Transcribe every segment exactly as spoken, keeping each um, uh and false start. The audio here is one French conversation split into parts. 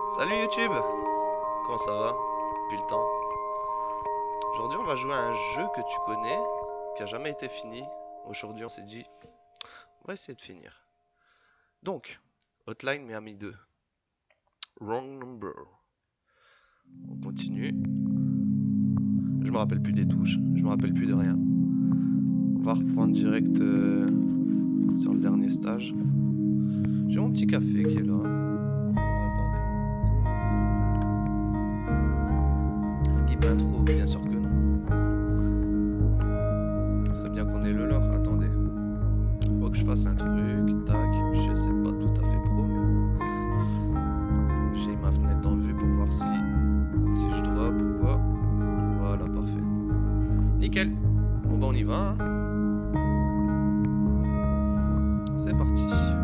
Salut YouTube! Comment ça va? Depuis le temps. Aujourd'hui on va jouer à un jeu que tu connais, qui a jamais été fini. Aujourd'hui on s'est dit, on va essayer de finir. Donc, Hotline Miami deux. Wrong number. On continue. Je me rappelle plus des touches, je me rappelle plus de rien. On va reprendre direct euh, sur le dernier stage. J'ai mon petit café qui est là. Intro, bien sûr que non. Ce serait bien qu'on ait le lore. Attendez. Faut que je fasse un truc. Tac. Je sais pas tout à fait pro, mais bon. J'ai ma fenêtre en vue pour voir si si je drop ou quoi. Voilà, parfait. Nickel. Bon bah on y va. Hein. C'est parti.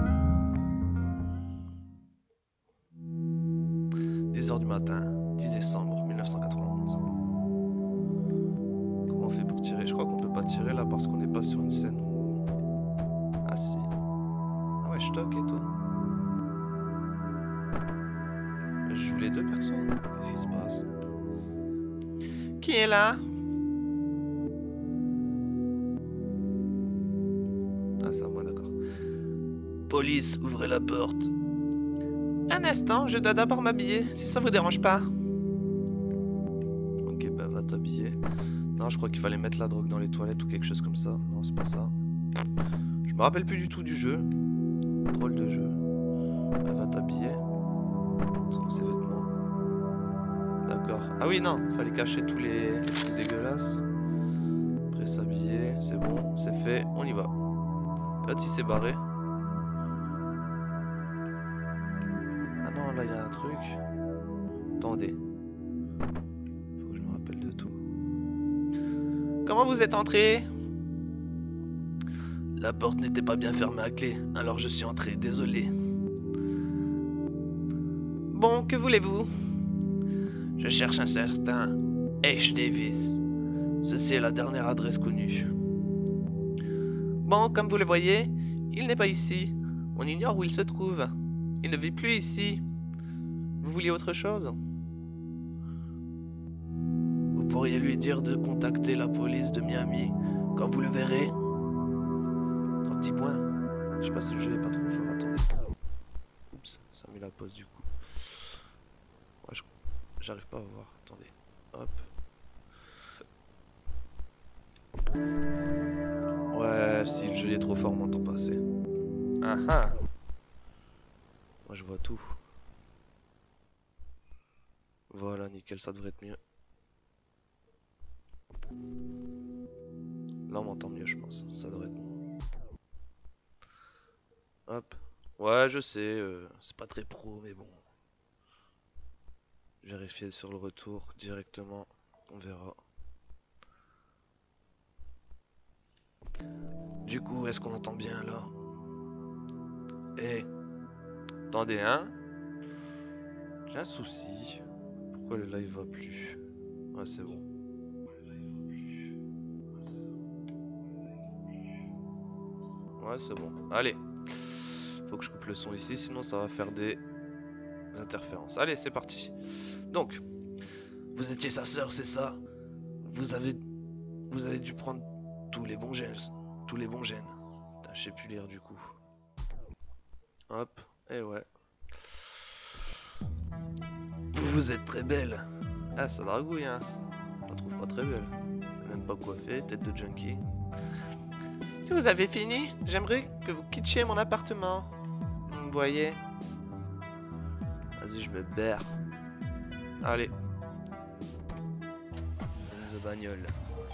dix heures du matin, dix décembre mille neuf cent quatre-vingt-onze. Comment on fait pour tirer? Je crois qu'on peut pas tirer là parce qu'on n'est pas sur une scène où... Ah si. Ah ouais, je toque et tout. Je joue les deux persos. Qu'est-ce qui se passe? Qui est là? Ah c'est à moi, d'accord. Police, ouvrez la porte. Un instant, je dois d'abord m'habiller, si ça vous dérange pas. Ok, bah va t'habiller. Non, je crois qu'il fallait mettre la drogue dans les toilettes ou quelque chose comme ça. Non, c'est pas ça. Je me rappelle plus du tout du jeu. Drôle de jeu. Elle va t'habiller. Sans ses vêtements. D'accord. Ah oui, non, fallait cacher tous les, les trucs dégueulasses. Après s'habiller, c'est bon, c'est fait, on y va. L'autre il s'est barré. Là il y a un truc. Attendez. Faut que je me rappelle de tout. Comment vous êtes entré? La porte n'était pas bien fermée à clé, alors je suis entré, désolé. Bon, que voulez-vous? Je cherche un certain H. Davis. Ceci est la dernière adresse connue. Bon, comme vous le voyez, il n'est pas ici. On ignore où il se trouve. Il ne vit plus ici. Vous vouliez autre chose? Vous pourriez lui dire de contacter la police de Miami quand vous le verrez. Trois petits points. Je sais pas si le jeu est pas trop fort. Attendez. Oups, ça a mis la pause du coup. Ouais, je... j'arrive pas à voir. Attendez. Hop. Ouais, si le jeu est trop fort, on m'entend pas assez. Ah ah. Moi je vois tout. Voilà, nickel, ça devrait être mieux. Là, on m'entend mieux, je pense. Ça devrait être bon. Hop. Ouais, je sais, euh, c'est pas très pro, mais bon. Vérifier sur le retour directement. On verra. Du coup, est-ce qu'on entend bien là? Eh. Attendez, hein? J'ai un souci. Pourquoi le live va plus? Ouais, c'est bon. Ouais, c'est bon. Allez. Faut que je coupe le son ici, sinon ça va faire des interférences. Allez, c'est parti. Donc, vous étiez sa sœur, c'est ça? Vous avez... Vous avez dû prendre tous les bons gènes. Tous les bons gènes. Putain, je sais plus lire du coup. Hop. Et ouais. Vous êtes très belle. Ah, ça dragouille, hein. Je la trouve pas très belle. Même pas coiffée, tête de junkie. Si vous avez fini, j'aimerais que vous quittiez mon appartement. Vous me voyez? Vas-y, je me berre. Allez. The bagnole.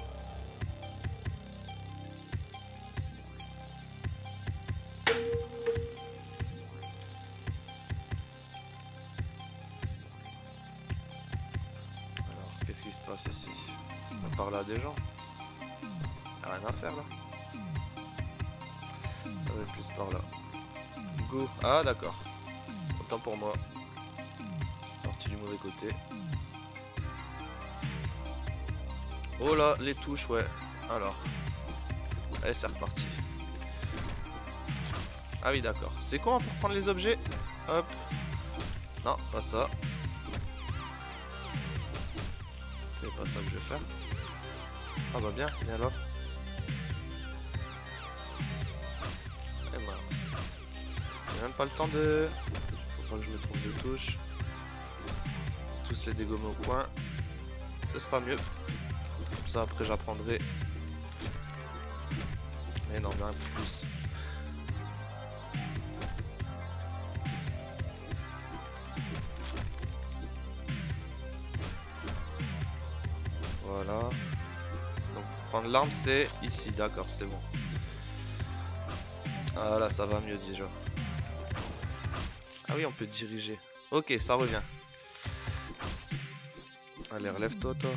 Qu'est-ce qui se passe ici? On parle à des gens. Y'a rien à faire là. Ça va être plus par là. Go. Ah d'accord. Autant pour moi. Parti du mauvais côté. Oh là, les touches, ouais. Alors. Allez, c'est reparti. Ah oui, d'accord. C'est quoi pour prendre les objets? Hop. Non, pas ça. C'est pas ça que je vais faire. Ah bah bien, viens là. Et bah. J'ai même pas le temps de... Faut pas que je me trompe de touche. Tous les dégommer au coin. Ce sera mieux. Comme ça après j'apprendrai. Mais non, mais un peu plus. Voilà. Donc pour prendre l'arme c'est ici, d'accord, c'est bon. Ah là ça va mieux déjà. Ah oui on peut diriger. Ok ça revient. Allez relève-toi toi.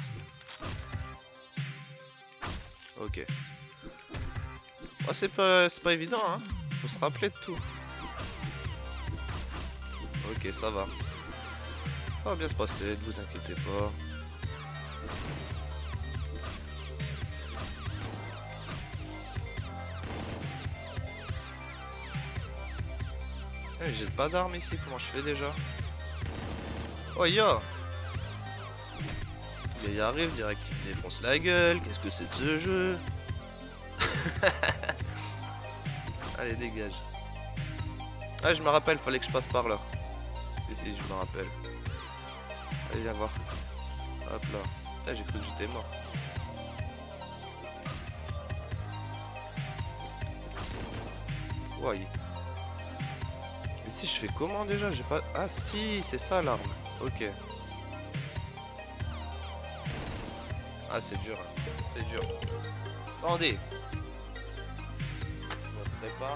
Ok. Oh, c'est pas, c'est pas évident hein. Faut se rappeler de tout. Ok ça va. Ça va bien se passer, ne vous inquiétez pas. J'ai pas d'armes ici, comment je fais déjà? Oh ya! Il y arrive direct, il me défonce la gueule, qu'est-ce que c'est de ce jeu? Allez dégage. Ah je me rappelle, fallait que je passe par là. Si si je me rappelle. Allez viens voir. Hop là. Putain j'ai cru que j'étais mort. Ouais. Si je fais comment déjà? J'ai pas... Ah si, c'est ça l'arme. Ok. Ah c'est dur. Hein. C'est dur. Attendez. Je me prépare.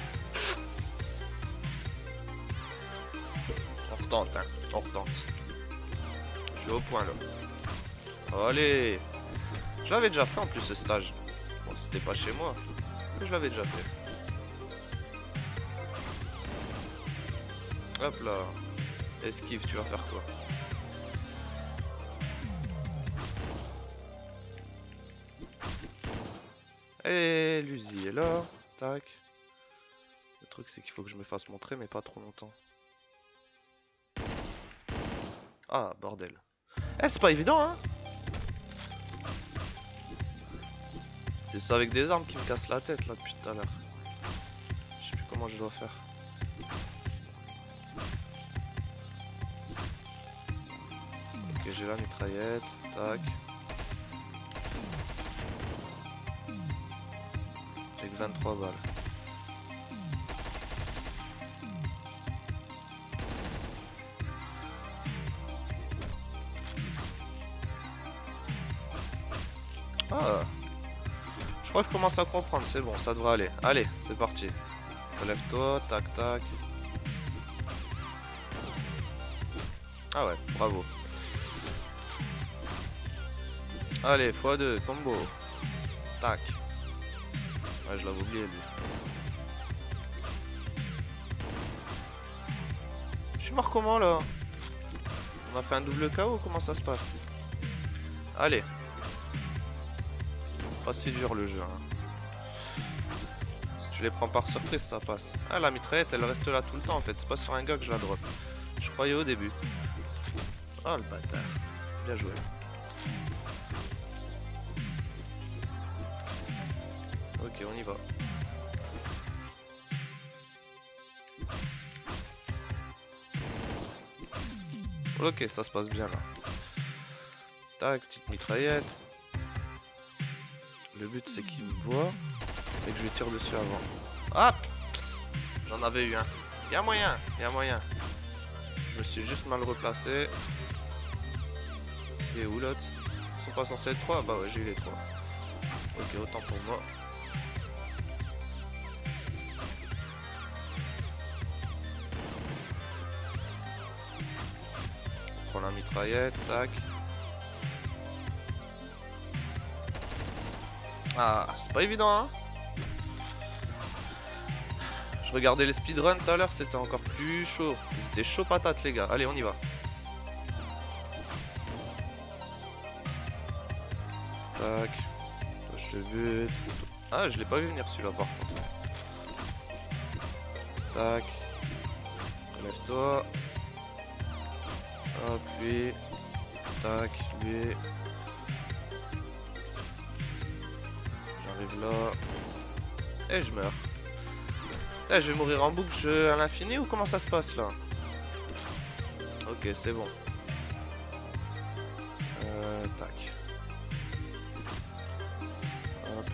On retente, hein. On retente. Je suis au point là. Allez. Je l'avais déjà fait en plus ce stage. Bon c'était pas chez moi. Mais je l'avais déjà fait. Hop là. Esquive, tu vas faire quoi? Et l'usine est là. Tac. Le truc c'est qu'il faut que je me fasse montrer mais pas trop longtemps. Ah bordel. Eh c'est pas évident hein. C'est ça avec des armes qui me cassent la tête là depuis tout à l'heure. Je sais plus comment je dois faire. Ok j'ai la mitraillette. Tac. J'ai que vingt-trois balles. Ah. Je crois que je commence à comprendre, c'est bon, ça devrait aller. Allez, c'est parti. Relève-toi, tac tac. Ah ouais, bravo. Allez, fois deux, combo. Tac. Ouais, je l'avais oublié lui. Je suis mort comment là? On a fait un double K O, comment ça se passe? Allez. Pas si dur le jeu hein. Si tu les prends par surprise ça passe. Ah la mitraillette elle reste là tout le temps en fait. C'est pas sur un gars que je la drop. Je croyais au début. Oh le bâtard. Bien joué. Ok on y va. Ok ça se passe bien là. Tac petite mitraillette. Le but c'est qu'il me voit et que je lui tire dessus avant. Hop. J'en avais eu un. Y'a moyen, y'a moyen. Je me suis juste mal replacé. Et où l'autre? Ils sont pas censés être trois? Bah ouais j'ai eu les trois. Ok autant pour moi. On prend la mitraillette, tac. Ah, c'est pas évident hein. Je regardais les speedruns tout à l'heure, c'était encore plus chaud. C'était chaud patate les gars. Allez on y va. Tac. Toi, je te bute. Ah je l'ai pas vu venir celui-là par contre. Tac. Relève-toi. Hop, lui. Tac, lui. J'arrive là. Et je meurs. Eh, je vais mourir en boucle à l'infini ou comment ça se passe là? Ok, c'est bon. Euh, tac. Hop.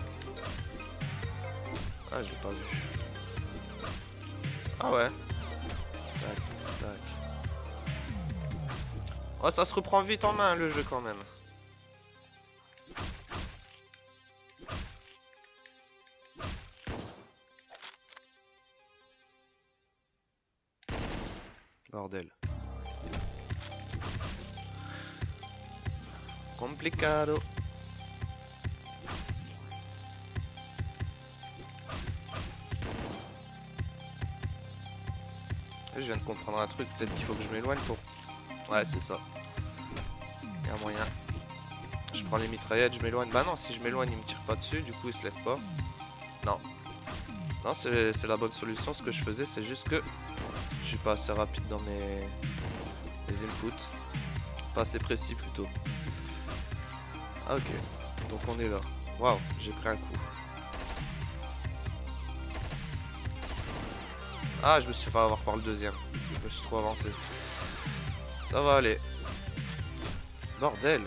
Ah, j'ai pas vu. Ah ouais. Tac, tac. Oh, ça se reprend vite en main le jeu quand même. Bordel. Complicado. Je viens de comprendre un truc, peut-être qu'il faut que je m'éloigne pour... Ouais, c'est ça. Il y a un moyen. Je prends les mitraillettes, je m'éloigne. Bah non, si je m'éloigne, il me tire pas dessus, du coup il se lève pas. Non. Non, c'est la bonne solution. Ce que je faisais, c'est juste que je suis pas assez rapide dans mes, mes inputs. Pas assez précis plutôt. Ah ok, donc on est là. Waouh, j'ai pris un coup. Ah, je me suis fait avoir par le deuxième. Je me suis trop avancé. Ça va aller. Bordel.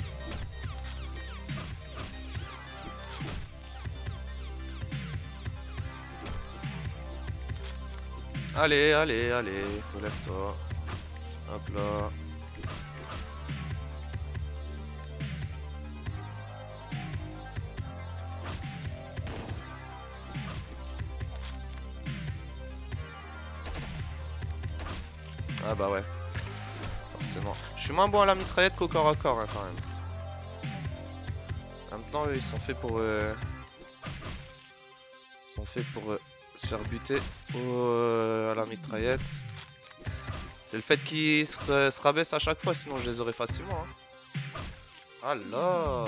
Allez, allez, allez, relève-toi. Hop là. Ah bah ouais. Forcément. Je suis moins bon à la mitraillette qu'au corps à corps hein, quand même. En même temps, eux, ils sont faits pour... Euh... Ils sont faits pour euh, se faire buter au, euh, à la mitraillette. C'est le fait qu'ils se, se rabaissent à chaque fois, sinon je les aurais facilement. Hein. Ah là.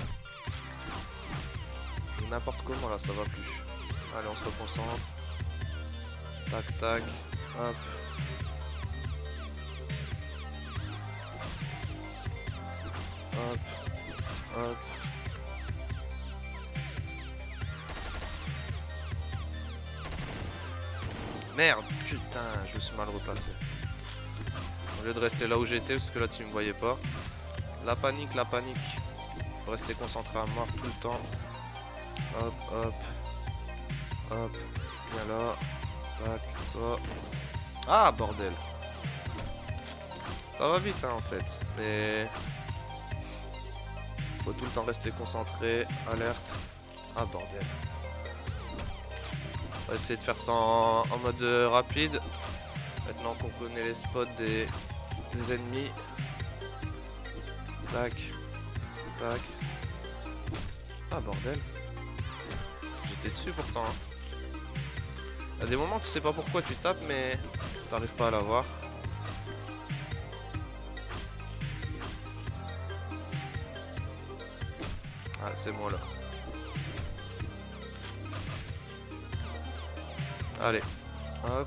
N'importe comment là, ça va plus. Allez, on se reconcentre. Tac, tac. Hop. Hop. Hop. Merde, putain, je me suis mal replacé. Au lieu de rester là où j'étais, parce que là tu me voyais pas. La panique, la panique. Faut rester concentré à mort tout le temps. Hop, hop. Hop. Viens là. Tac, toi. Ah, bordel. Ça va vite, hein, en fait. Mais... faut tout le temps rester concentré. Alerte. Ah, bordel. On va essayer de faire ça en, en mode euh, rapide. Maintenant qu'on connaît les spots des, des ennemis. Tac. Tac. Ah bordel. J'étais dessus pourtant. Hein. Il y a des moments tu sais pas pourquoi tu tapes mais t'arrives pas à l'avoir. Ah c'est moi là. Allez. Hop.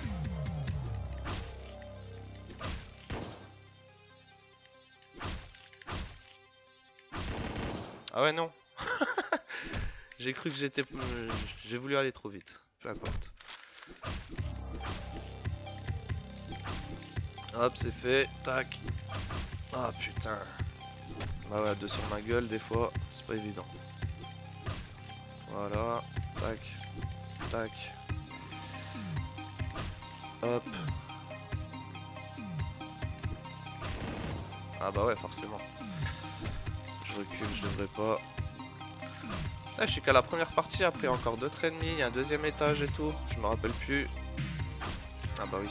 Ah ouais non. J'ai cru que j'étais... J'ai voulu aller trop vite. Peu importe. Hop c'est fait. Tac. Ah putain. Bah ouais deux sur ma gueule des fois. C'est pas évident. Voilà. Tac. Tac. Hop. Ah bah ouais forcément. Je recule, je devrais pas. Là je suis qu'à la première partie, après encore d'autres ennemis, il y a un deuxième étage et tout, je me rappelle plus. Ah bah oui.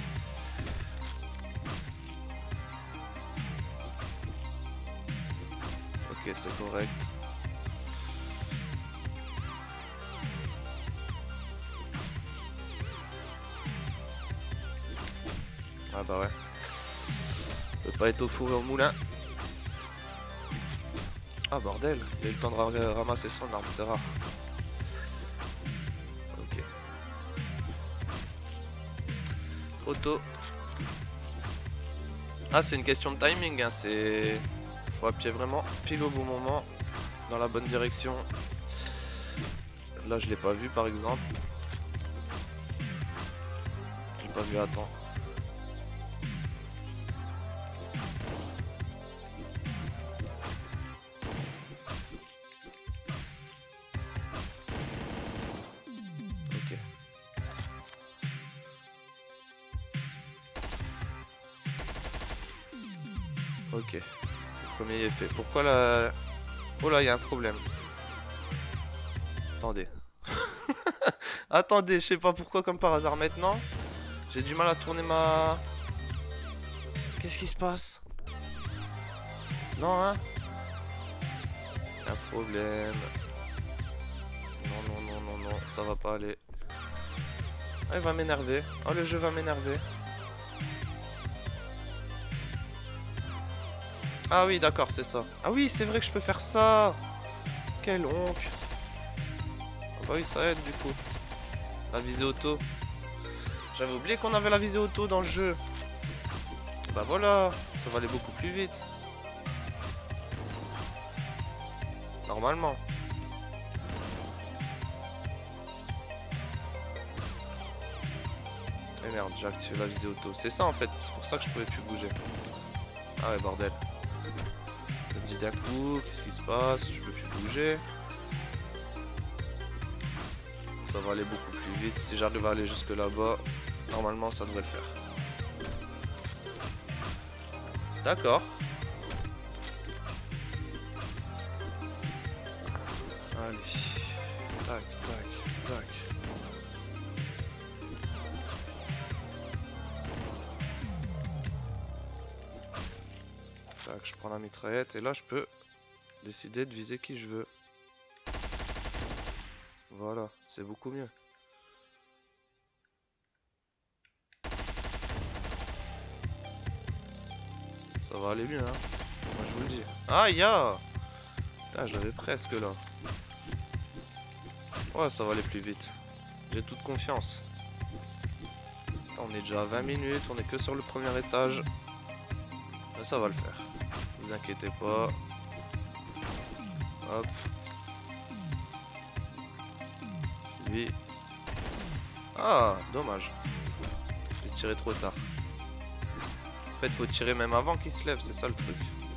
Ok c'est correct. Ah bah ouais. Peut pas être au four et au moulin. Ah bordel, il a eu le temps de ramasser son arme, c'est rare. Ok. Trop tôt. Ah, c'est une question de timing, hein. C'est... Faut appuyer vraiment pile au bon moment, dans la bonne direction. Là, je l'ai pas vu, par exemple. Je l'ai pas vu à temps. Ok. Ok. Le premier est fait. Pourquoi la... Oh là, il y a un problème. Attendez. Attendez, je sais pas pourquoi, comme par hasard maintenant. J'ai du mal à tourner ma... Qu'est-ce qui se passe? Non, hein? Un problème. Non, non, non, non, non, ça va pas aller. Ah, il va m'énerver. Oh, le jeu va m'énerver. Ah oui, d'accord, c'est ça. Ah oui, c'est vrai que je peux faire ça. Quel oncle. Ah bah oui, ça aide du coup. La visée auto. J'avais oublié qu'on avait la visée auto dans le jeu. Bah voilà, ça va aller beaucoup plus vite. Normalement. Et merde, j'ai activé la visée auto. C'est ça en fait, c'est pour ça que je pouvais plus bouger. Ah ouais, bordel. Je me dis d'un coup, qu'est-ce qui se passe? Je peux plus bouger. Ça va aller beaucoup plus vite. Si j'arrive à aller jusque là-bas, normalement ça devrait le faire. D'accord. Allez. Tac, tac, tac. Tac, je prends la mitraillette et là je peux décider de viser qui je veux. Voilà, c'est beaucoup mieux. Ça va aller mieux, hein. Moi je vous le dis. Aïe, ya. Putain, je l'avais presque là. Ouais, ça va aller plus vite. J'ai toute confiance. Attends, on est déjà à vingt minutes, on est que sur le premier étage. Mais ça va le faire. Vous inquiétez pas. Hop. Lui. Ah, dommage. J'ai tiré trop tard. En fait, faut tirer même avant qu'il se lève, c'est ça le truc.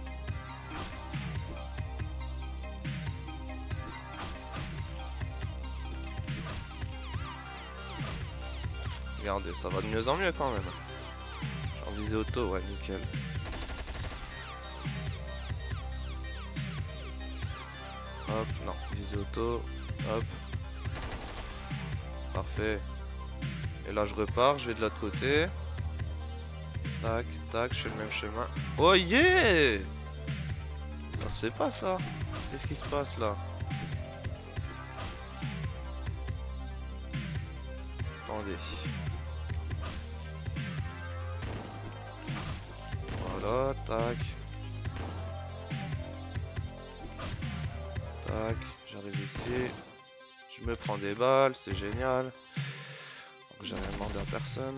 Regardez, ça va de mieux en mieux quand même. J'ai en visée auto, ouais, nickel. Hop, non, visée auto, hop. Parfait. Et là, je repars, je vais de l'autre côté. Tac, tac, je fais le même chemin. Oh yeah! Ça se fait pas ça. Qu'est-ce qui se passe là? Attendez. Voilà, tac. Tac, j'arrive ici. Je me prends des balles, c'est génial. Donc j'ai rien demandé à personne.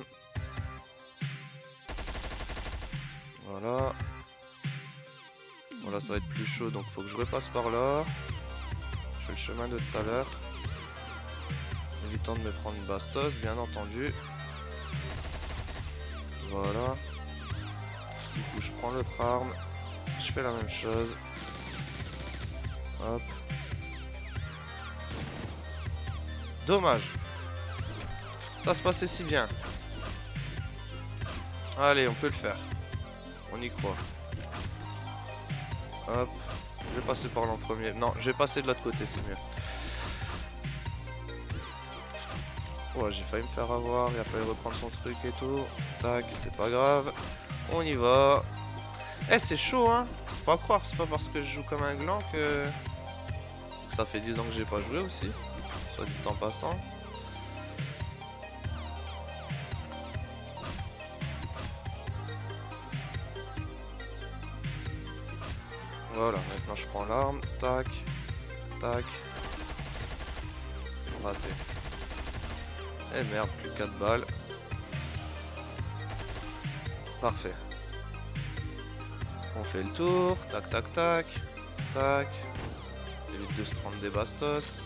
Voilà. Voilà, ça va être plus chaud, donc faut que je repasse par là. Je fais le chemin de tout à l'heure. Évitant de me prendre une bastos, bien entendu. Voilà. Du coup, je prends l'autre arme. Je fais la même chose. Hop. Dommage. Ça se passait si bien. Allez, on peut le faire. On y croit. Hop. Je vais passer par l'en premier. Non, je vais passer de l'autre côté, c'est mieux. Ouais, j'ai failli me faire avoir. Il a fallu reprendre son truc et tout. Tac, c'est pas grave. On y va. Eh, c'est chaud, hein. Faut pas croire, c'est pas parce que je joue comme un gland que... que ça fait dix ans que j'ai pas joué aussi. Soit du temps passant. Voilà, maintenant je prends l'arme, tac, tac. Raté. Eh merde, plus quatre balles. Parfait. On fait le tour. Tac, tac, tac. Tac. Évite de se prendre des bastos.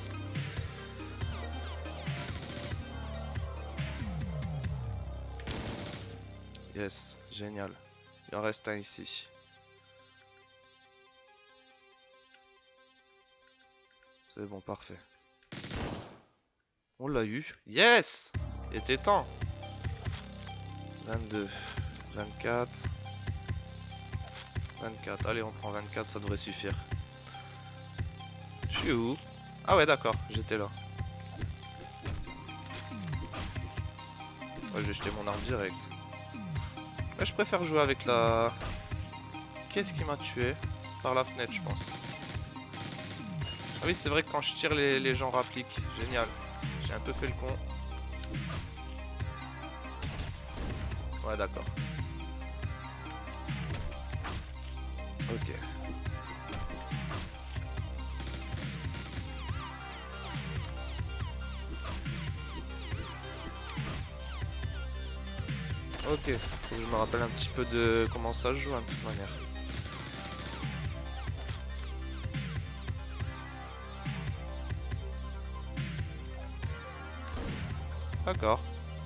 Yes, génial. Il en reste un ici. C'est bon, parfait. On l'a eu. Yes! Il était temps. vingt-deux, vingt-quatre. vingt-quatre. Allez, on prend vingt-quatre, ça devrait suffire. Je suis où? Ah ouais, d'accord, j'étais là. Ouais, j'ai jeté mon arme direct. Ouais, je préfère jouer avec la... Qu'est-ce qui m'a tué? Par la fenêtre, je pense. Ah oui, c'est vrai que quand je tire, les, les gens rappliquent. Génial. J'ai un peu fait le con. Ouais, d'accord. Ok. Ok, faut que je me rappelle un petit peu de comment ça se joue, hein, de toute manière. D'accord.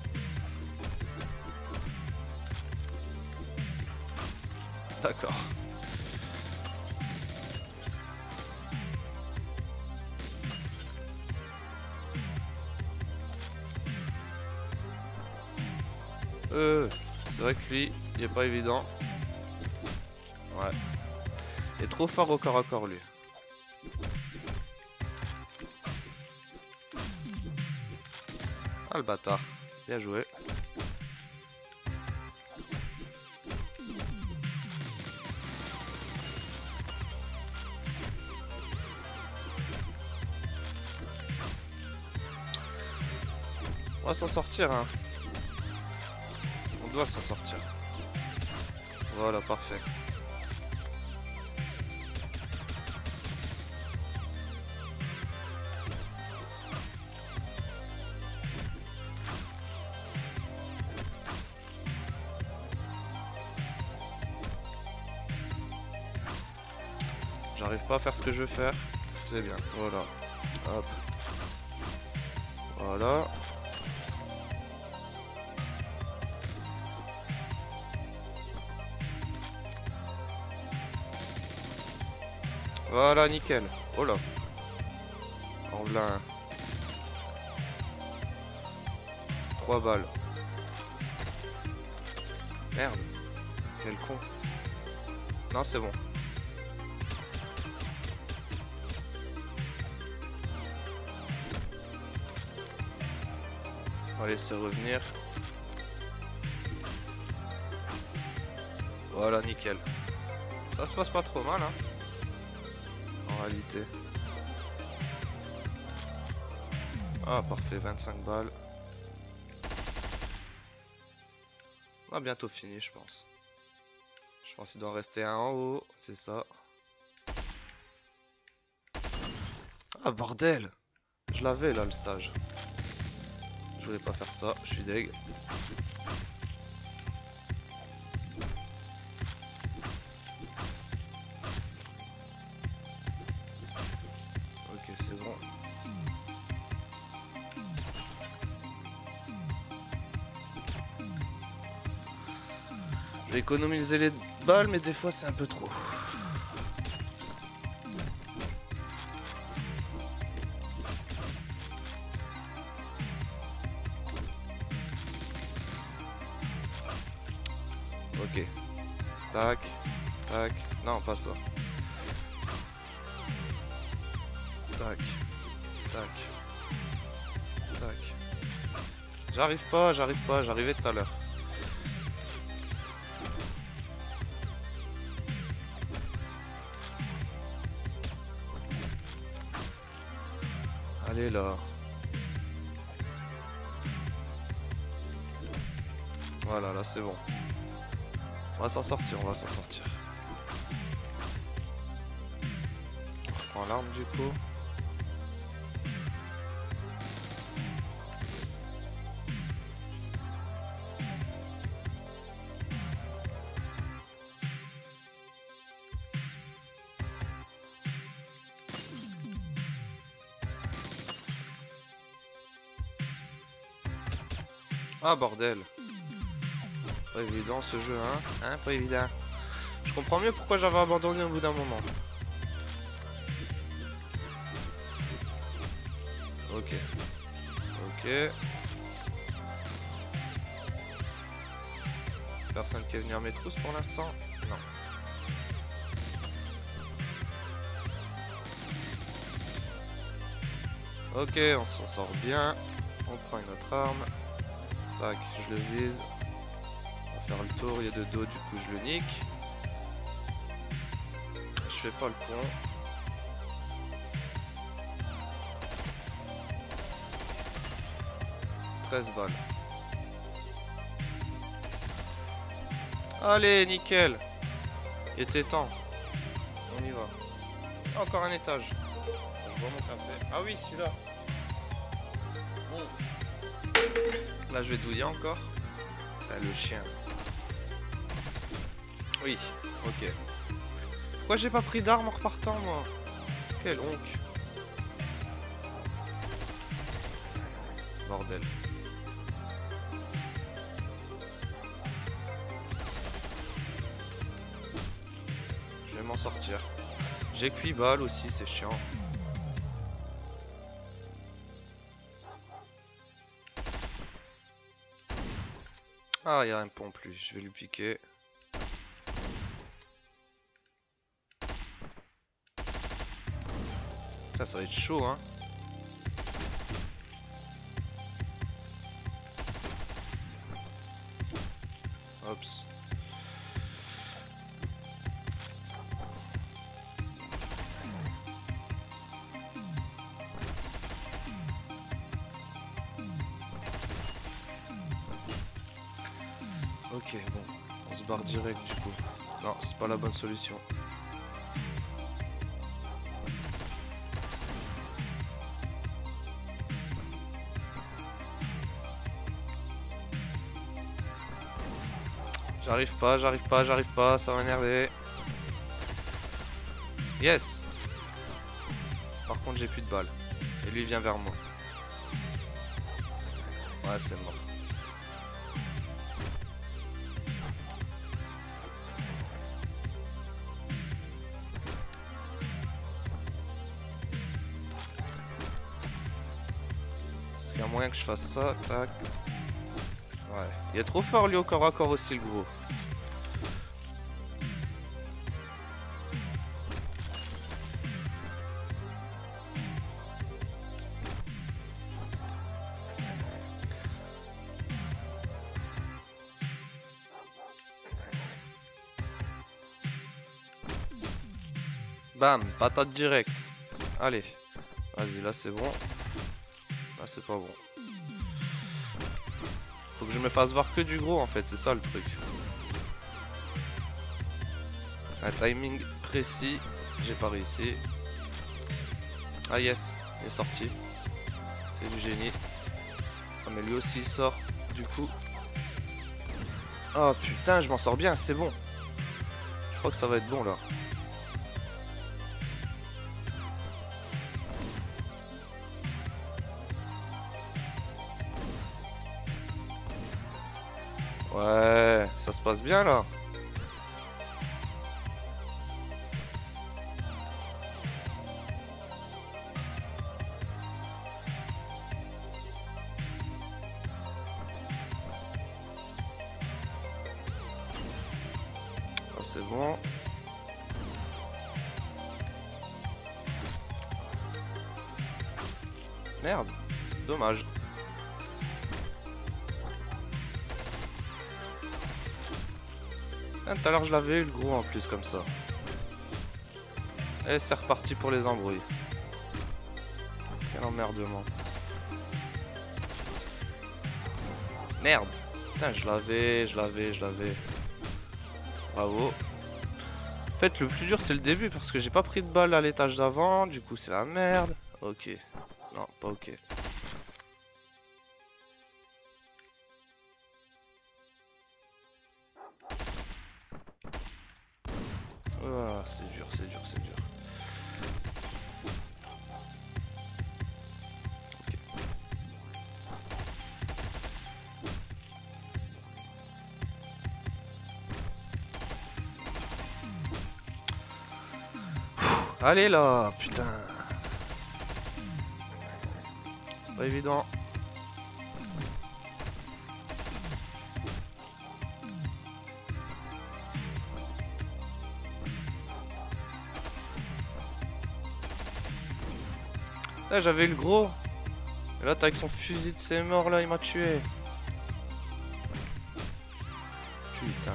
D'accord. Euh, c'est vrai que lui, il est pas évident. Ouais. Il est trop fort au corps à corps, lui. Ah, le bâtard. Bien joué. On va s'en sortir, hein. On doit s'en sortir. Voilà, parfait. J'arrive pas à faire ce que je veux faire. C'est bien, voilà. Hop. Voilà. Voilà, nickel. Oh là. En voilà un. Trois balles. Merde. Quel con. Non, c'est bon. On va laisser revenir. Voilà, nickel. Ça se passe pas trop mal, hein. En réalité. Ah, parfait, vingt-cinq balles. On a bientôt fini, je pense. Je pense qu'il doit en rester un en haut, c'est ça. Ah, bordel! Je l'avais là, le stage. Je voulais pas faire ça, je suis deg. Ok, c'est bon. Je vais économiser les balles, mais des fois c'est un peu trop. Ok. Tac. Tac. Non, pas ça. Tac. Tac. Tac. J'arrive pas, j'arrive pas, j'arrivais tout à l'heure. Allez là. Voilà, là c'est bon. On va s'en sortir, on va s'en sortir. On reprend l'arme du coup. Ah bordel. Pas évident ce jeu, hein. Hein, pas évident. Je comprends mieux pourquoi j'avais abandonné au bout d'un moment. Ok. Ok. Personne qui est venu à mes trousses pour l'instant? Non. Ok, on s'en sort bien. On prend une autre arme. Tac, je le vise. On va faire le tour, il y a de dos, du coup je le nique. Je fais pas le con. treize balles. Allez, nickel. Il était temps. On y va. Encore un étage. Je vois mon café. Ah oui, celui-là. Bon. Là, je vais douiller encore. Ah, le chien. Oui, ok. Pourquoi j'ai pas pris d'armes en repartant, moi? Quelle honte. Bordel. Je vais m'en sortir. J'ai que huit balles aussi, c'est chiant. Ah, il y a un pompe lui, je vais lui piquer. Ça, ça va être chaud, hein. Oups. Ok, bon, on se barre direct du coup. Non, c'est pas la bonne solution. J'arrive pas, j'arrive pas, j'arrive pas, ça va m'énerver. Yes. Par contre j'ai plus de balles. Et lui il vient vers moi. Ouais, c'est mort. Est-ce qu'il y a moyen que je fasse ça? Tac. Ouais. Il est trop fort lui au corps à corps aussi le gros. Bam, patate direct. Allez. Vas-y, là c'est bon. Là c'est pas bon. Faut que je me fasse voir que du gros en fait, c'est ça le truc. Un timing précis, j'ai pas réussi. Ah yes, il est sorti. C'est du génie. Ah mais lui aussi il sort, du coup. Oh putain, je m'en sors bien, c'est bon. Je crois que ça va être bon là. Ouais, ça se passe bien là. Ah, c'est bon. Merde, dommage. Ah, tout à l'heure je l'avais eu le gros en plus comme ça. Et c'est reparti pour les embrouilles. Quel emmerdement. Merde. Putain, je l'avais, je l'avais, je l'avais. Bravo. En fait, le plus dur c'est le début parce que j'ai pas pris de balle à l'étage d'avant. Du coup, c'est la merde. Ok. Non, pas ok. Oh, c'est dur, c'est dur, c'est dur. Allez là, putain. C'est pas évident. Là j'avais le gros. Et là t'as avec son fusil de ses morts là, il m'a tué. Putain.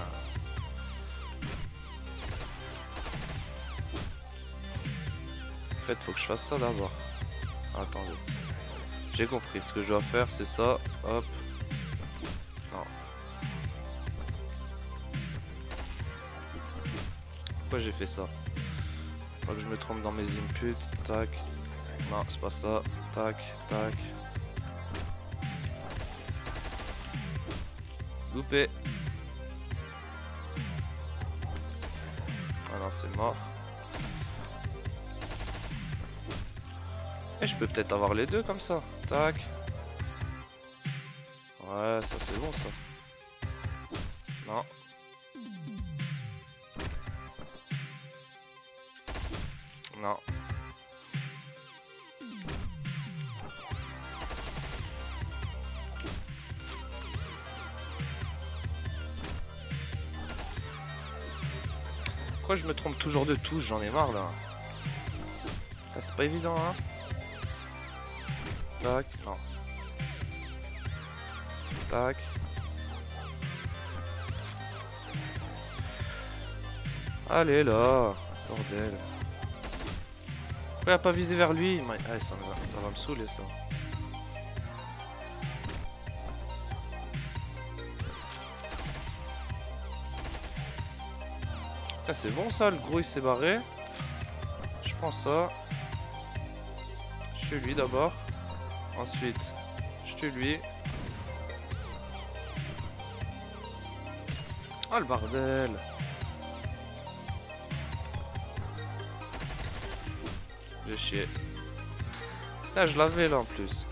En fait faut que je fasse ça d'abord. Attendez. J'ai compris, ce que je dois faire c'est ça. Hop. Non. Pourquoi j'ai fait ça? Faut que je me trompe dans mes inputs. Tac. Non, c'est pas ça. Tac, tac. Loupé. Ah non, c'est mort. Et je peux peut-être avoir les deux comme ça. Tac. Ouais, ça c'est bon ça. Non. Non. Pourquoi je me trompe toujours de touche? J'en ai marre là. Ah, c'est pas évident hein. Tac, non. Tac. Allez là, bordel. Pourquoi il a pas visé vers lui? Ah, ça, va, ça va me saouler ça. C'est bon ça, le gros il s'est barré. Je prends ça. Je tue lui d'abord. Ensuite, je tue lui. Oh le bordel. J'ai chier. Là je l'avais là en plus.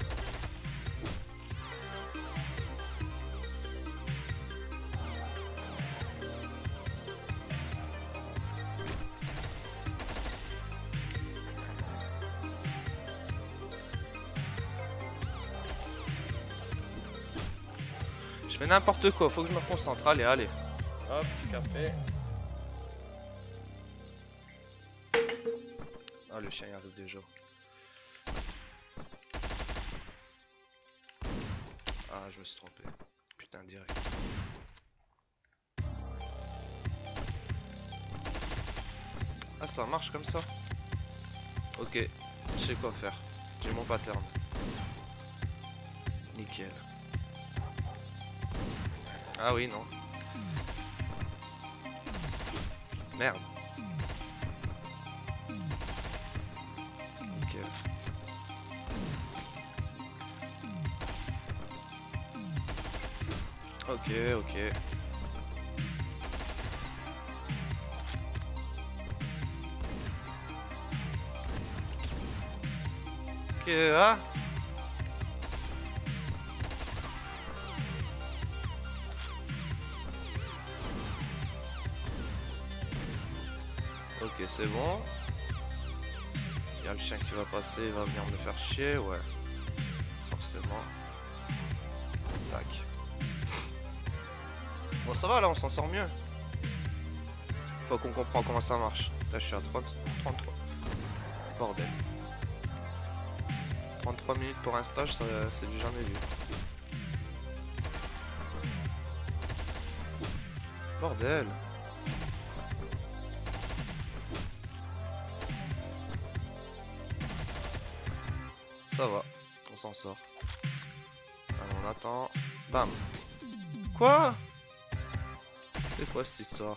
Je fais n'importe quoi, faut que je me concentre. Allez, allez. Hop, petit café. Ah, le chien il arrive déjà. Ah, je me suis trompé. Putain, direct. Ah, ça marche comme ça. Ok, je sais quoi faire. J'ai mon pattern. Nickel. Ah oui, non. Merde. Nickel. Ok, ok. Ok, ah. Ok, c'est bon. Il y a le chien qui va passer, il va venir me faire chier, ouais. Forcément. Tac. Bon, ça va là, on s'en sort mieux. Faut qu'on comprend comment ça marche. Là, je suis à trente, trente-trois. Bordel. trente-trois minutes pour un stage, c'est du jamais vu. Bordel. Ça va, on s'en sort. Alors on attend. Bam. Quoi? C'est quoi cette histoire?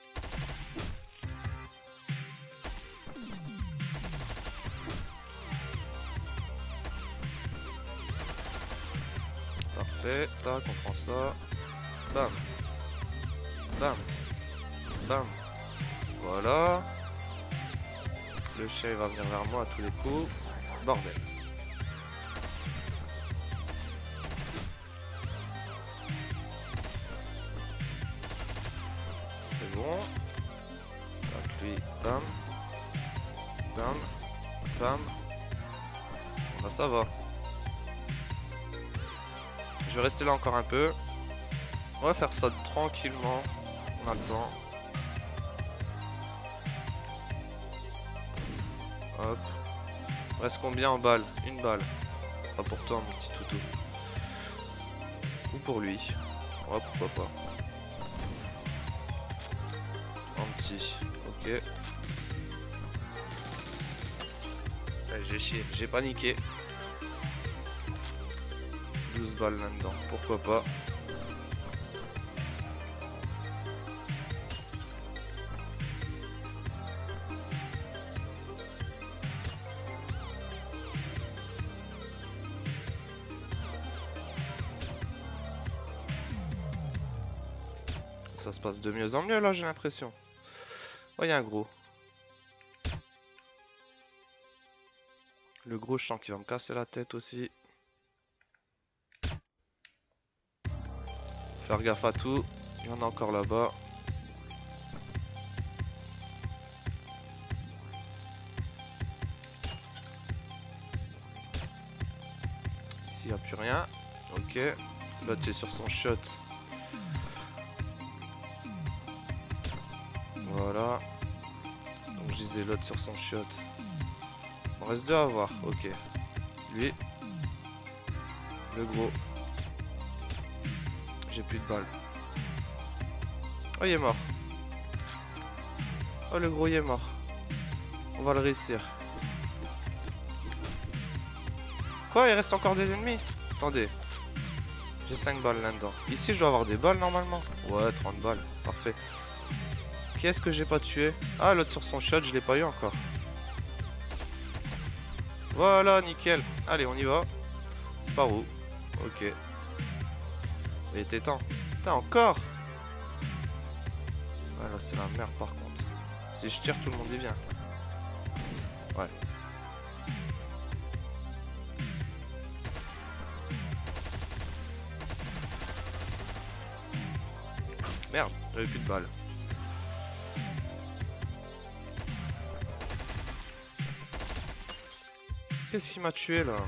Parfait, tac, on prend ça. Bam. Bam. Bam. Voilà. Le chien il va venir vers moi à tous les coups. Bordel. C'est bon. Donc lui, bam. Bam. Bam. Bah ça va. Je vais rester là encore un peu. On va faire ça tranquillement. On a le temps. Hop. Reste combien en balles? Une balle. Ce sera pour toi mon petit toutou. Ou pour lui. Oh pourquoi pas. Un petit. Ok. J'ai chié. J'ai paniqué. douze balles là-dedans. Pourquoi pas. Ça se passe de mieux en mieux là, j'ai l'impression. Oh, il y a un gros. Le gros, je sens qu'il va me casser la tête aussi. Faire gaffe à tout. Il y en a encore là-bas. Ici, il n'y a plus rien. Ok. Là, tu es sur son shot. Voilà. Donc, je disais l'autre sur son shot. On reste deux à voir. Ok. Lui. Le gros. J'ai plus de balles. Oh, il est mort. Oh, le gros, il est mort. On va le réussir. Quoi? Il reste encore des ennemis? Attendez. J'ai cinq balles là-dedans. Ici, je dois avoir des balles normalement. Ouais, trente balles. Parfait. Qui est-ce que j'ai pas tué? Ah, l'autre sur son shot, je l'ai pas eu encore. Voilà, nickel. Allez, on y va. C'est par où? Ok. Il était temps. Putain, encore? Ah là, c'est la merde par contre. Si je tire, tout le monde y vient. Ouais. Merde, j'avais plus de balles. Qu'est-ce qui m'a tué là?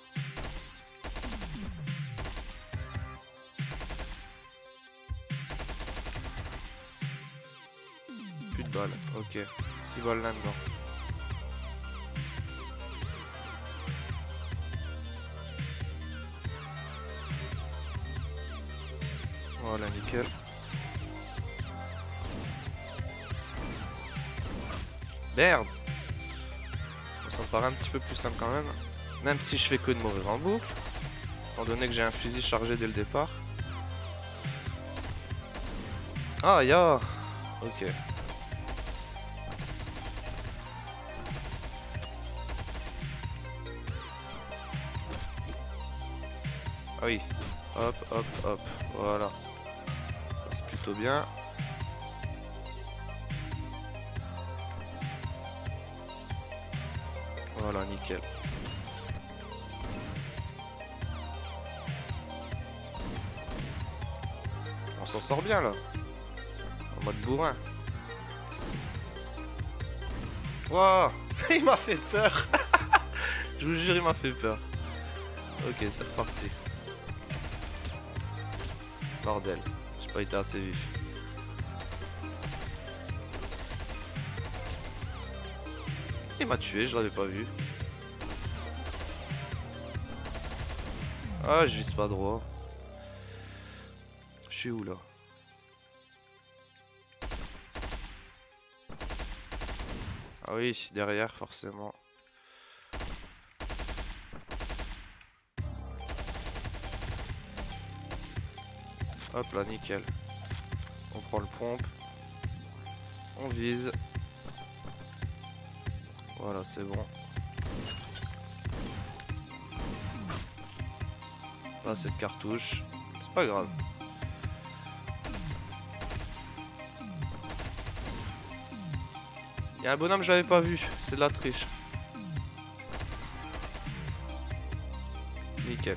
Plus de balles, ok. six balles là-dedans. Voilà, nickel. Merde! Ça me paraît un petit peu plus simple quand même. Même si je fais que de mourir en boucle. Étant donné que j'ai un fusil chargé dès le départ. Ah, ya! Ok. Ah oui. Hop, hop, hop. Voilà. Ça c'est plutôt bien. Voilà, nickel. On s'en sort bien là. En mode bourrin. Waouh. Il m'a fait peur. Je vous jure, il m'a fait peur. Ok, c'est reparti. Bordel. J'ai pas été assez vif. Il m'a tué, je l'avais pas vu. Ah, je vise pas droit. Je suis où là? Ah oui, derrière forcément. Hop là, nickel. On prend le pompe. On vise. Voilà, c'est bon. Pas cette cartouche. C'est pas grave. Il y a un bonhomme, je l'avais pas vu. C'est de la triche. Nickel.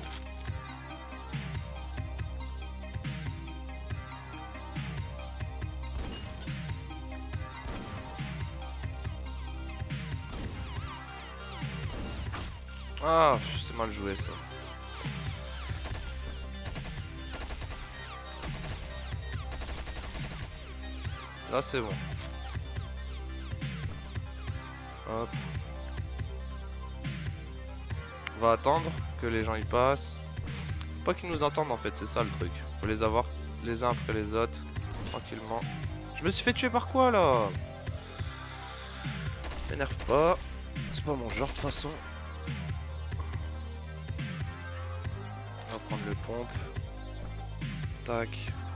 Ah, c'est mal joué ça. Là c'est bon. Hop. On va attendre que les gens y passent. Faut pas qu'ils nous entendent en fait, c'est ça le truc. Faut les avoir les uns après les autres, tranquillement. Je me suis fait tuer par quoi là? M'énerve pas. C'est pas mon genre de toute façon. On va prendre le pompe. Tac.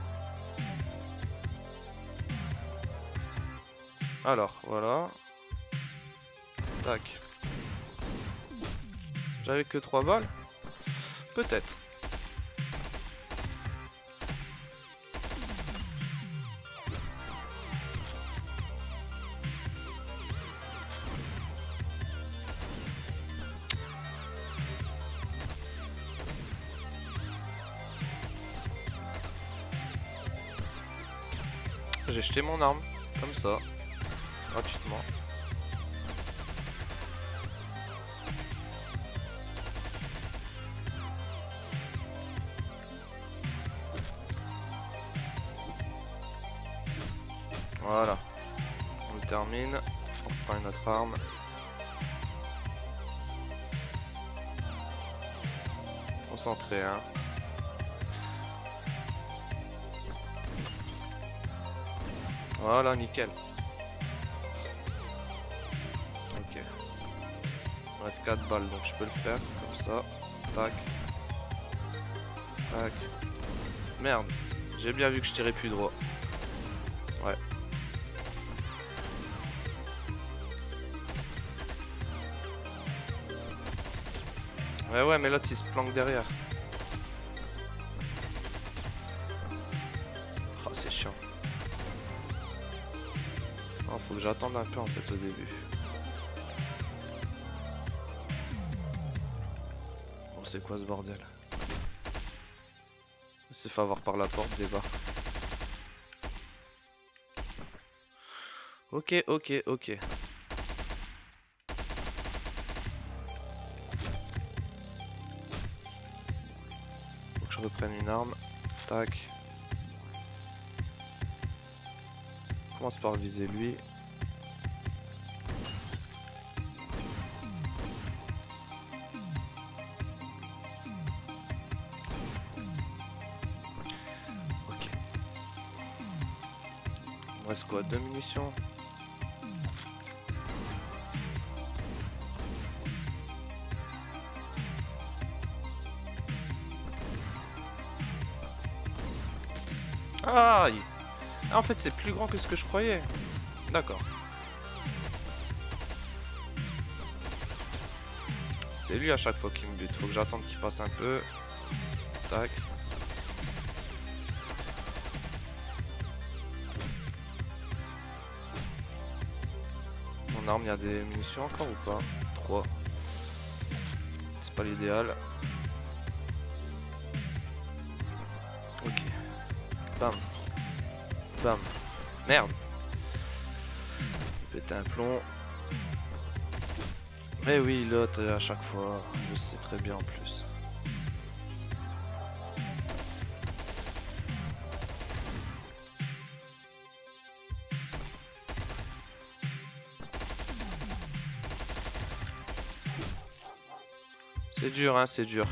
Alors, voilà. Tac. J'avais que trois balles? Peut-être. J'ai jeté mon arme, comme ça, gratuitement. Voilà, on termine, on prend une autre arme. Concentré, hein. Voilà, nickel. Ok. Il me reste quatre balles, donc je peux le faire comme ça. Tac. Tac. Merde. J'ai bien vu que je tirais plus droit. Ouais. Ouais, ouais, mais l'autre il se planque derrière. Oh, c'est chiant. Oh, faut que j'attende un peu en fait au début. Bon, c'est quoi ce bordel? Il s'est fait avoir par la porte des bars. Ok, ok, ok. Faut que je reprenne une arme. Tac. Commence par viser lui. Ok. Il me reste quoi? Deux munitions? Aïe! Ah, en fait c'est plus grand que ce que je croyais. D'accord. C'est lui à chaque fois qui me bute. Faut que j'attende qu'il passe un peu. Tac. Mon arme, il y a des munitions encore ou pas? trois. C'est pas l'idéal. Ok. Bam. Bam. Merde. Péter un plomb. Mais oui, l'autre à chaque fois. Je sais très bien en plus. C'est dur, hein, c'est dur.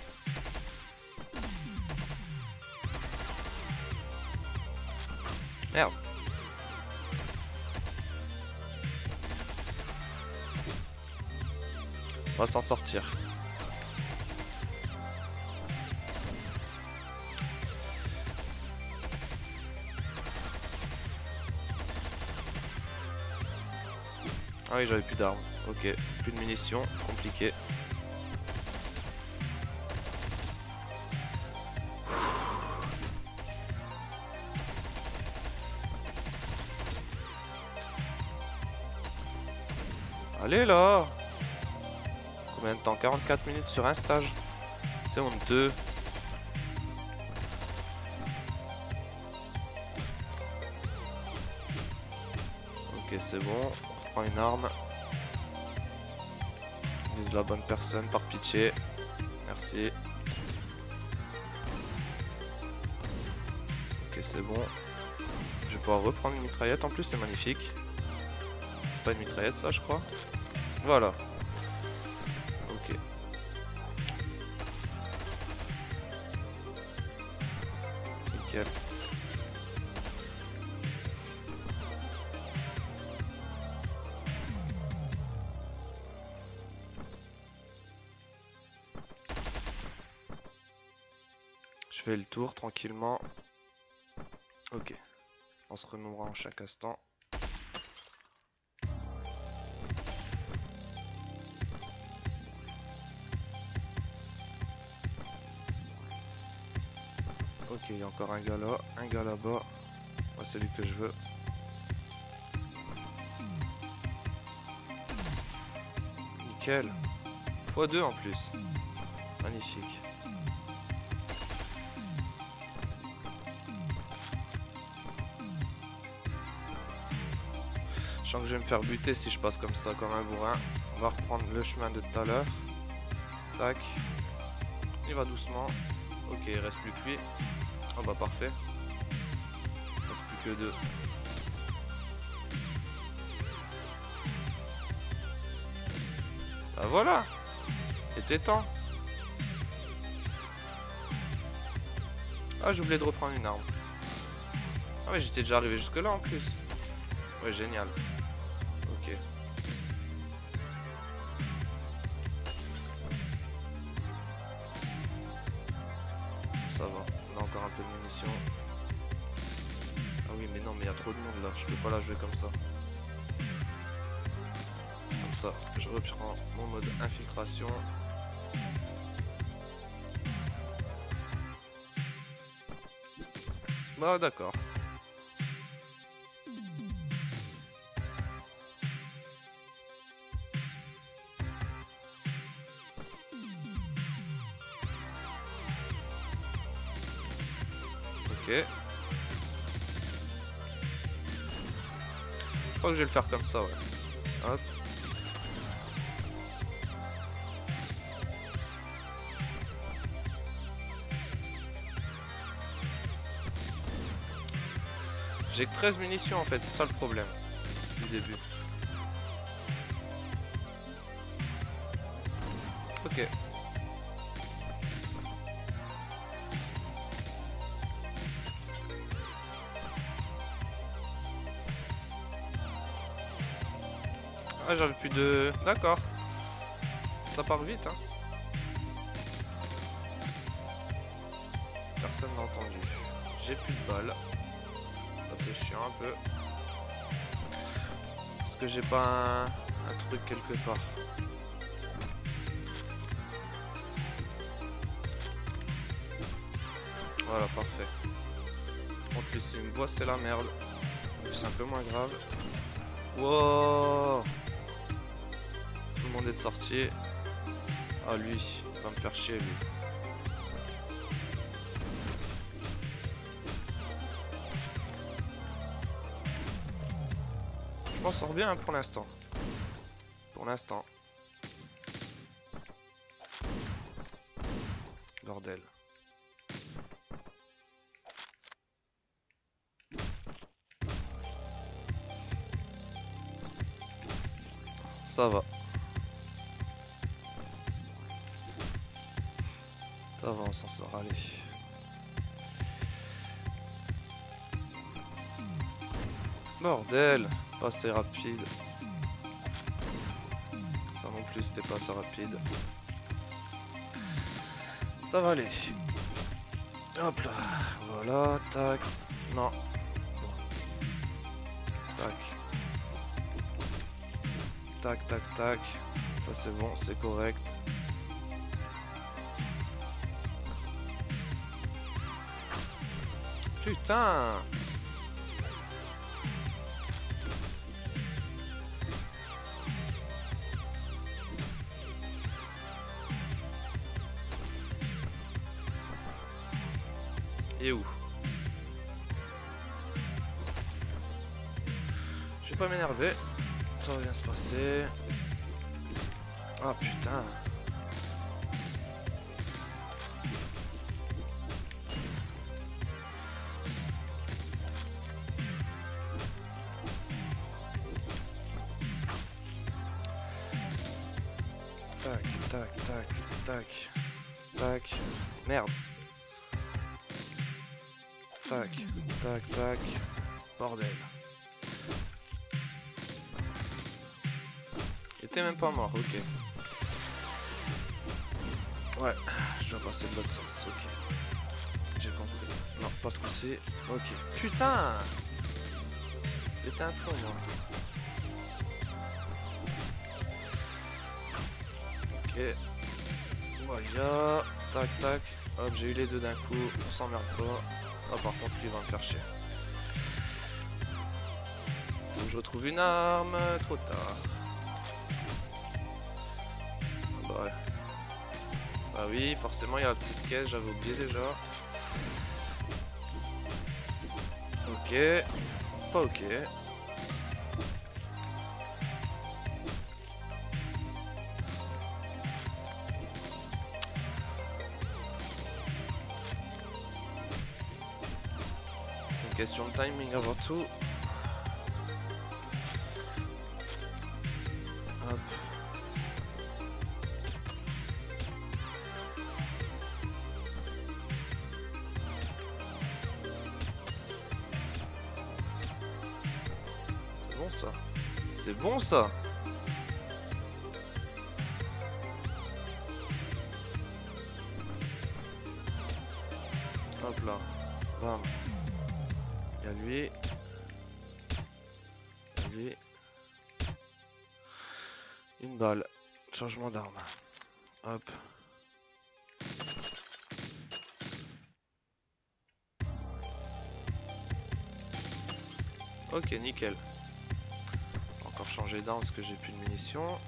Merde. On va s'en sortir. Ah oui, j'avais plus d'armes. Ok, plus de munitions, compliqué. Allez là! Combien de temps? quarante-quatre minutes sur un stage. C'est honteux. Ok, c'est bon. On reprend une arme. Vise la bonne personne par pitié. Merci. Ok, c'est bon. Je vais pouvoir reprendre une mitraillette. En plus, c'est magnifique. C'est pas une mitraillette, ça, je crois. Voilà. Ok. Nickel. Je fais le tour tranquillement. Ok. On se renommera en chaque instant. Ok, il y a encore un gars là, un gars là-bas. Moi, c'est lui que je veux. Nickel. fois deux en plus. Magnifique. Je sens que je vais me faire buter si je passe comme ça, comme un bourrin. On va reprendre le chemin de tout à l'heure. Tac. Il va doucement. Ok, il reste plus que lui. Oh bah parfait. Il reste plus que deux. Ah voilà. C'était temps. Ah, j'ai oublié de reprendre une arme. Ah mais j'étais déjà arrivé jusque là en plus. Ouais, génial. Ok. Ça va, on a encore un peu de munitions. Ah oui, mais non, mais il y a trop de monde là, je peux pas la jouer comme ça. Comme ça, je reprends mon mode infiltration. Bah d'accord. Ok. Je crois que je vais le faire comme ça, ouais. Hop. J'ai que treize munitions en fait, c'est ça le problème du début. Ok. Ah, j'avais plus de... D'accord. Ça part vite, hein. Personne n'a entendu. J'ai plus de balles. Ça, c'est chiant un peu. Parce que j'ai pas un... un truc quelque part. Voilà, parfait. En plus, s'il me voit, c'est la merde. C'est un peu moins grave. Wow! Tout le monde est sorti. Ah, lui, il va me faire chier, lui. Je m'en sors bien hein, pour l'instant. Pour l'instant. Bordel. Ça va. Ça va, on s'en sort, allez. Bordel, pas assez rapide. Ça non plus, c'était pas assez rapide. Ça va aller. Hop là, voilà, tac. Non. Tac. Tac, tac, tac. Ça c'est bon, c'est correct. Putain! Et où? Je vais pas m'énerver. Ça va bien se passer. Ah putain. Tac, tac, tac, tac, tac. Merde. Tac, tac, tac. Bordel. Il était même pas mort, ok. Ouais, je dois passer de l'autre sens, ok. J'ai compris. Non, pas ce coup-ci. Ok. Putain! C'était un plomb, moi. Ok. Voilà. Tac, tac. Hop, j'ai eu les deux d'un coup. On s'emmerde pas. Ah, par contre, lui, il va me faire chier. Faut que je retrouve une arme. Trop tard. Bah, ouais. Bah oui, forcément, il y a la petite caisse. J'avais oublié déjà. Ok. Pas ok. C'est une question de timing avant tout. Hop. C'est bon ça. C'est bon ça. Hop là. Bam. Il y a lui. Il y a lui. Une balle. Changement d'arme. Hop. Ok, nickel. Encore changer d'arme parce que j'ai plus de munitions.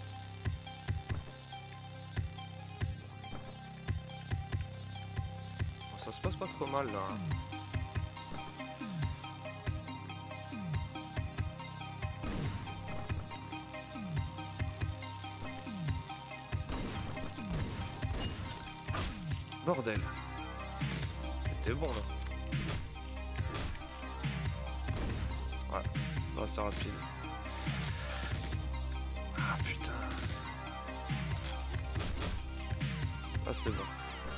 Bon, ça se passe pas trop mal là. Hein. Bordel. C'était bon là. Ouais, bah, c'est rapide. Ah putain. Ah c'est bon.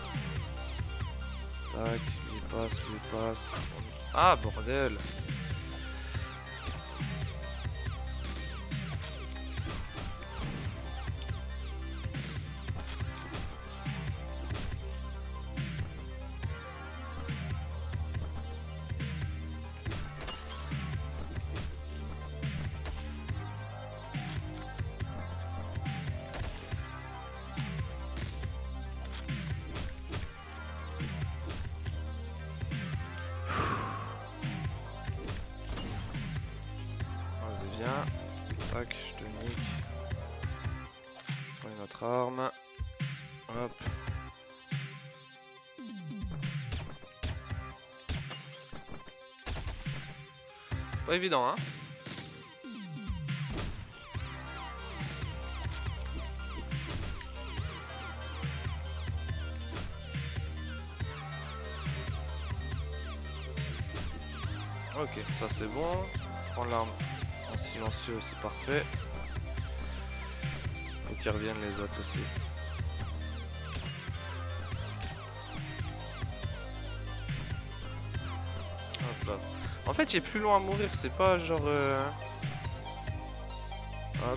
Tac, il passe, il passe. Ah bordel. Tac, je te nique. Je prends une autre arme. Hop. Pas évident, hein. Ok, ça c'est bon. Prends l'arme. Silencieux, c'est parfait. Faut qu'ils reviennent les autres aussi. Hop là. En fait, j'ai plus loin à mourir, c'est pas genre. Euh... Hop.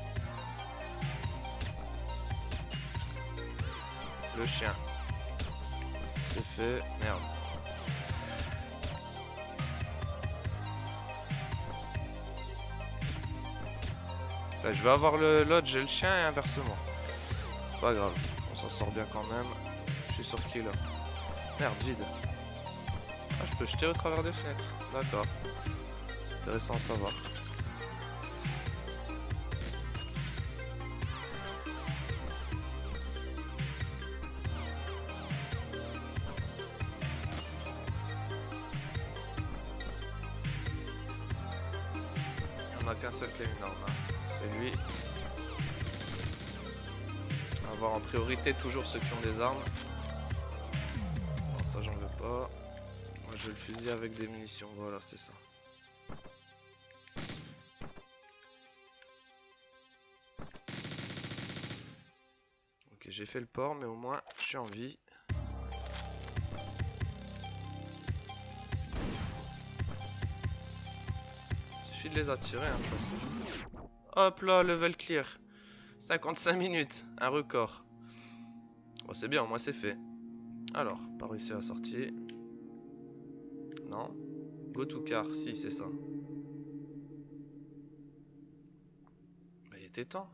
Le chien. C'est fait. Merde. Là, je vais avoir le l'autre, j'ai le chien et inversement. C'est pas grave, on s'en sort bien quand même. Je suis sur qui là? Merde, vide. Ah, je peux jeter au travers des fenêtres. D'accord. Intéressant à savoir. Il n'y en a qu'un seul qui a une arme. Hein. C'est lui. va voir en priorité toujours ceux qui ont des armes. Non, ça j'en veux pas. Moi je veux le fusil avec des munitions, voilà c'est ça. Ok, j'ai fait le port mais au moins je suis en vie. Il suffit de les attirer hein, de toute façon. Hop là, level clear. cinquante-cinq minutes, un record. Bon, c'est bien, moi c'est fait. Alors, pas réussi à sortir. Non. Go to car, si, c'est ça. Bah, il était temps.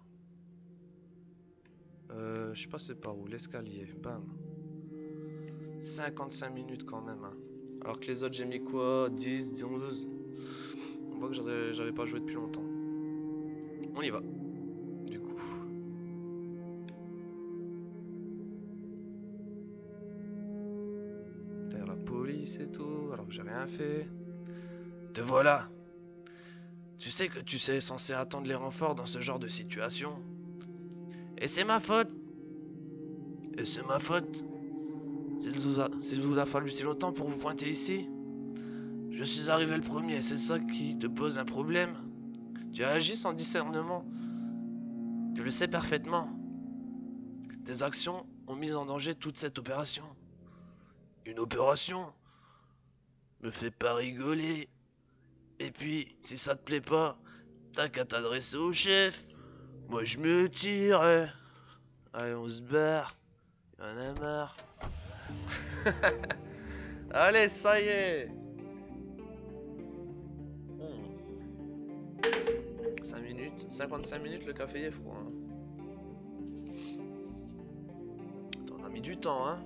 Euh, je sais pas c'est par où, l'escalier, bam. cinquante-cinq minutes quand même. Hein. Alors que les autres, j'ai mis quoi? dix, douze. On voit que j'avais pas joué depuis longtemps. On y va. Du coup. Derrière la police et tout, alors que j'ai rien fait. Te voilà. Tu sais que tu sais censé attendre les renforts dans ce genre de situation. Et c'est ma faute. Et c'est ma faute. S'il vous, a... vous a fallu si longtemps pour vous pointer ici. Je suis arrivé le premier, c'est ça qui te pose un problème. Tu as agi sans discernement. Tu le sais parfaitement. Tes actions ont mis en danger toute cette opération. Une opération? Me fais pas rigoler. Et puis, si ça te plaît pas, t'as qu'à t'adresser au chef. Moi je me tire. Allez, on se barre. Y'en a marre. Allez, ça y est. cinq minutes, cinquante-cinq minutes, le café est froid. Hein. Attends, on a mis du temps, hein.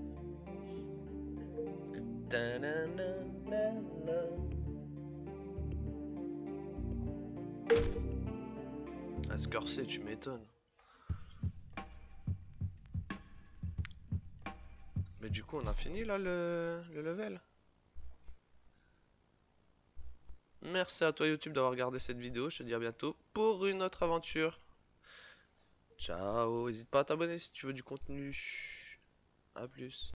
Ah, ce corset, tu m'étonnes. Mais du coup, on a fini là le, le level. Merci à toi YouTube d'avoir regardé cette vidéo. Je te dis à bientôt pour une autre aventure. Ciao. N'hésite pas à t'abonner si tu veux du contenu. A plus.